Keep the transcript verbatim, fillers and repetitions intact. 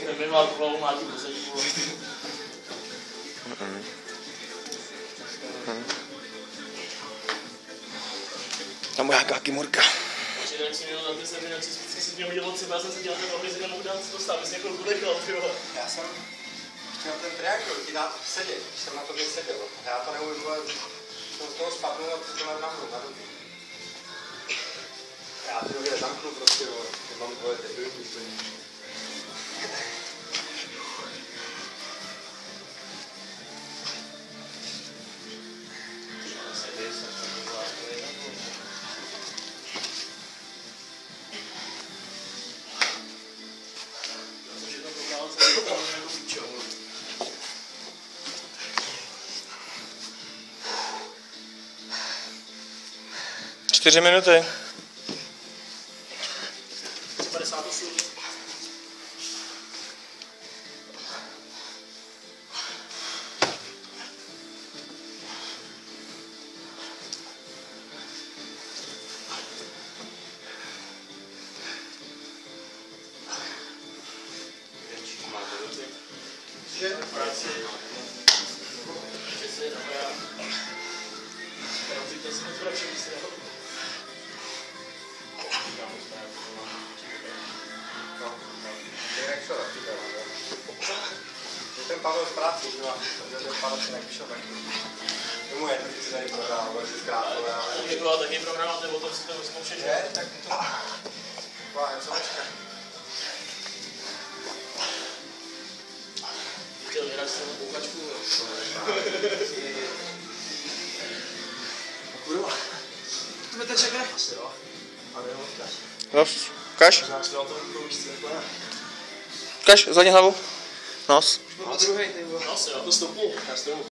Ten by má hlavu, má tu posadí. Tam moja káky Morka. Jak jsem měl na ty seminaci, jsem měl udělat sebe, já jsem si dělal ten obraz, že nemohu dát dostat, abys někoho udechal, tyjo. Já jsem chtěl ten triangle, ti dát sedět, když jsem na to seděl. Já to neumím, ale jsem z toho spadnul a to mám na mnou, na ruku. Já ty nohy zamknu prostě, jo. Mám dvoje debilní plní. Čtyři minuty. padesát osm. Že práci. Že se dobrá. Já si to jsem zvrčil, se ho. No, jak šel, ten Pavel z práci, že má, ten Pavel si nepíšel taky. Tomu je, že si tady prohrál, ale si zkrátil, ale... Je byla taky program, nebo to si to zkoušet, že? Ne, tak to... Taková NCOčka. Chtěl vyhrát s tomu koukačku, jo. Kurva. To mi teď čeká. Asi jo. Ale jo, ukáž. No, ukaž. Ukaž, zadní hlavu. Nos. Nos, jo, to stoupnu. Já stoupnu.